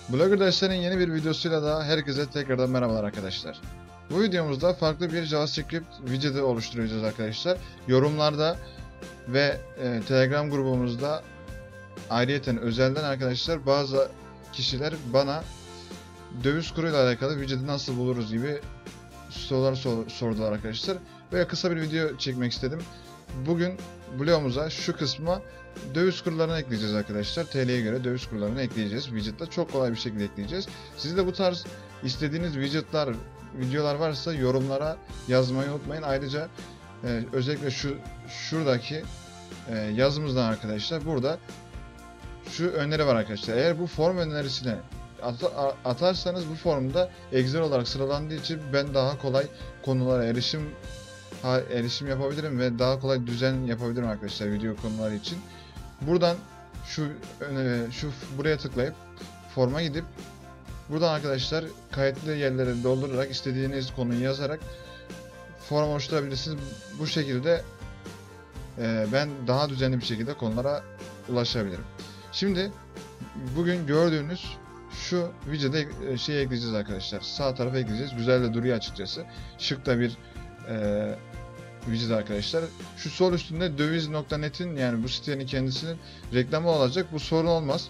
Blogger derslerinin yeni bir videosuyla daha herkese tekrardan merhabalar arkadaşlar. Bu videomuzda farklı bir JavaScript widget'i oluşturacağız arkadaşlar. Yorumlarda ve Telegram grubumuzda ayrıyeten özelden arkadaşlar bazı kişiler bana döviz kuruyla alakalı widget'i nasıl buluruz gibi sorular sordular arkadaşlar. Böyle kısa bir video çekmek istedim. Bugün bloğumuza şu kısma döviz kurlarını ekleyeceğiz arkadaşlar. TL'ye göre döviz kurlarını ekleyeceğiz. Widget'la çok kolay bir şekilde ekleyeceğiz. Siz de bu tarz istediğiniz widget'lar, videolar varsa yorumlara yazmayı unutmayın. Ayrıca özellikle şuradaki yazımızdan arkadaşlar burada şu öneri var arkadaşlar. Eğer bu form önerisine atarsanız bu formda Excel olarak sıralandığı için ben daha kolay konulara erişim yapabilirim ve daha kolay düzen yapabilirim arkadaşlar video konuları için. Buradan buraya tıklayıp forma gidip buradan arkadaşlar kayıtlı yerleri doldurarak istediğiniz konuyu yazarak form oluşturabilirsiniz. Bu şekilde ben daha düzenli bir şekilde konulara ulaşabilirim. Şimdi bugün gördüğünüz şu widget'e şey ekleyeceğiz arkadaşlar. Sağ tarafa ekleyeceğiz. Güzel de duruyor açıkçası. Şık da bir widget arkadaşlar. Şu sol üstünde döviz.net'in yani bu sitenin kendisinin reklamı olacak. Bu sorun olmaz.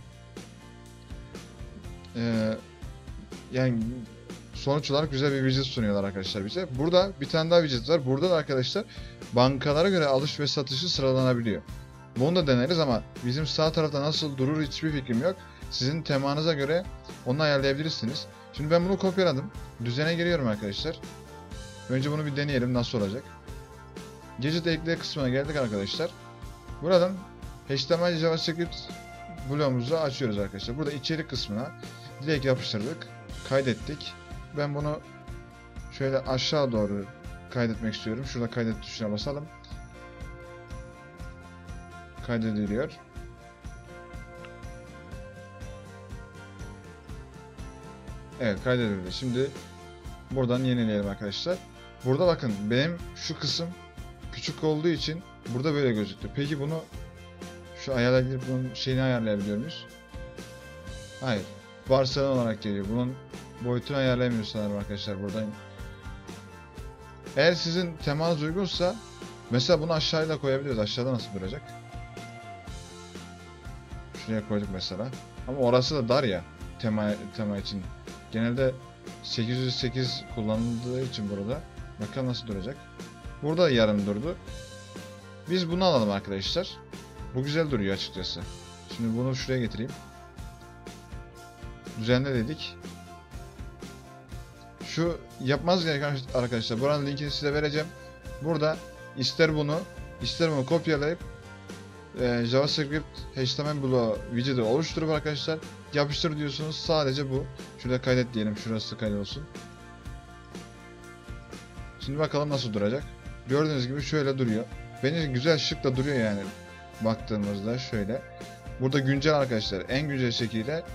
Yani sonuç olarak güzel bir widget sunuyorlar arkadaşlar bize. Burada bir tane daha widget var. Burada da arkadaşlar bankalara göre alış ve satışı sıralanabiliyor. Bunu da deneriz ama bizim sağ tarafta nasıl durur hiçbir fikrim yok. Sizin temanıza göre onu ayarlayabilirsiniz. Şimdi ben bunu kopyaladım. Düzene giriyorum arkadaşlar. Önce bunu bir deneyelim nasıl olacak. Gadget ekle kısmına geldik arkadaşlar. Buradan HTML JavaScript bloğumuzu açıyoruz arkadaşlar. Burada içerik kısmına direkt yapıştırdık. Kaydettik. Ben bunu şöyle aşağı doğru kaydetmek istiyorum. Şurada kaydet tuşuna basalım. Kaydediliyor. Evet kaydedildi. Şimdi buradan yenileyelim arkadaşlar. Burada bakın benim şu kısım küçük olduğu için burada böyle gözüktü. Peki bunu şu ayarlayabilir, bunun şeyini ayarlayabiliyor muyuz? Hayır. Varsayılan olarak geliyor. Bunun boyutunu ayarlayamıyoruz sanırım arkadaşlar buradan. Eğer sizin temanız uygunsa mesela bunu aşağıya koyabiliriz. Aşağıda nasıl duracak? Şuraya koyduk mesela. Ama orası da dar ya tema için. Genelde 808 kullanıldığı için burada. Bakalım nasıl duracak. Burada yarım durdu. Biz bunu alalım arkadaşlar. Bu güzel duruyor açıkçası. Şimdi bunu şuraya getireyim. Düzenle dedik. Şu yapmanız gereken arkadaşlar. Buranın linkini size vereceğim. Burada ister bunu kopyalayıp JavaScript HTML bloğu widget'i oluşturup arkadaşlar yapıştır diyorsunuz. Sadece bu. Şurada kaydet diyelim. Şurası kaydolsun. Şimdi bakalım nasıl duracak. Gördüğünüz gibi şöyle duruyor. Bence güzel şık da duruyor yani. Baktığımızda şöyle. Burada güncel arkadaşlar. En güncel şekilde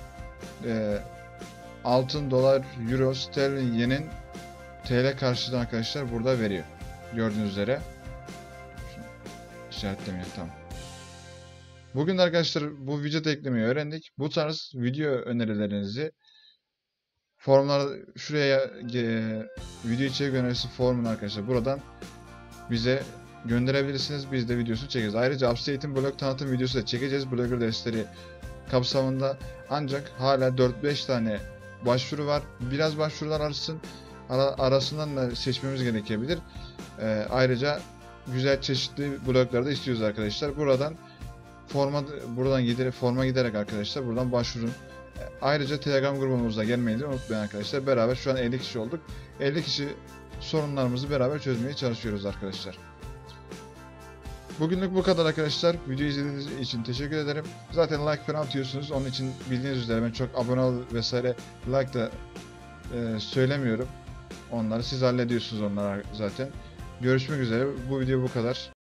altın, dolar, euro, sterlin, yenin TL karşılığında arkadaşlar burada veriyor. Gördüğünüz üzere. İşaretlemiyor. Tamam. Bugün de arkadaşlar bu widget eklemeyi öğrendik. Bu tarz video önerilerinizi formlar şuraya video içerik önerisi formunu arkadaşlar buradan bize gönderebilirsiniz. Biz de videosunu çekeceğiz. Ayrıca Upstate'in blog tanıtım videosu da çekeceğiz. Blogger dersleri kapsamında ancak hala 4-5 tane başvuru var. Biraz başvurular arasından da seçmemiz gerekebilir. Ayrıca güzel çeşitli bloglar da istiyoruz arkadaşlar. Forma giderek arkadaşlar buradan başvurun. Ayrıca Telegram grubumuzda gelmeyi de unutmayın arkadaşlar. Beraber şu an 50 kişi olduk. 50 kişi sorunlarımızı beraber çözmeye çalışıyoruz arkadaşlar. Bugünlük bu kadar arkadaşlar. Videoyu izlediğiniz için teşekkür ederim. Zaten like falan atıyorsunuz. Onun için bildiğiniz üzere ben çok abone ol vesaire like da söylemiyorum. Onları siz hallediyorsunuz onları zaten. Görüşmek üzere. Bu video bu kadar.